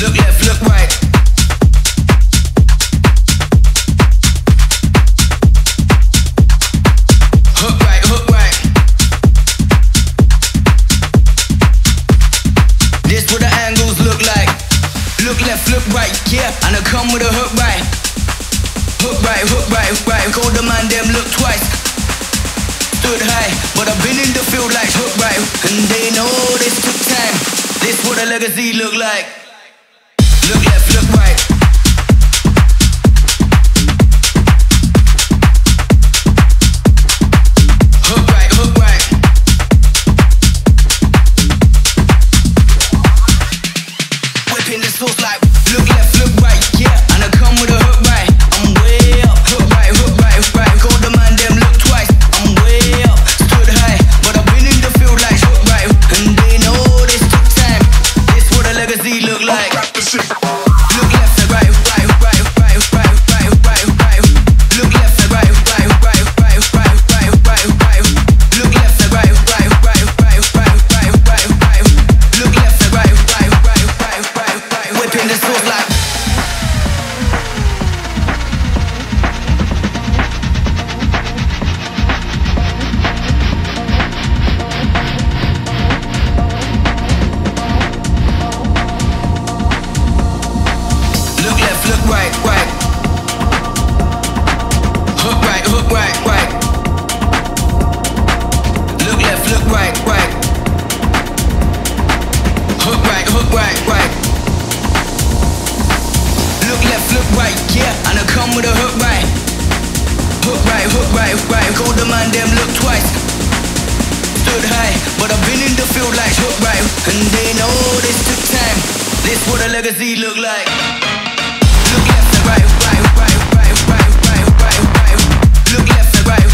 Look left, look right. Hook right, hook right. This what the angles look like. Look left, look right, yeah. And I come with a hook right. Hook right, hook right, hook right. Call the man, them look twice. Stood high, but I've been in the field like hook right. And they know this took time. This what a legacy look like. Look left, look right. Hook right, hook right. Whipping the sauce like look left, look right, yeah. And I come with a hook right. I'm way up. Hook right, hook right, hook right. Call the man, them look twice. I'm way up. Stood high, but I've been in the field like hook right. And they know this took time. This what a legacy look like. Look left and right, right, right, right, right, right, right, right. Look left and right, right, right, right, right, right, right, right. Look left and right, right, right, right, right, right, right, right. Look left and right, right, right, right, right, right. Whipping the sauce like. Look left, look right, right. Hook right, hook right, right. Look left, look right, right. Hook right, hook right, right. Look left, look right, yeah. And I come with a hook right. Hook right, hook right, right. Call the man, them look twice. Stood high, but I've been in the field like hook right. And they know this took time. This what a legacy look like. Look left and right, right, right, right, right, right, right, right. Look left and right.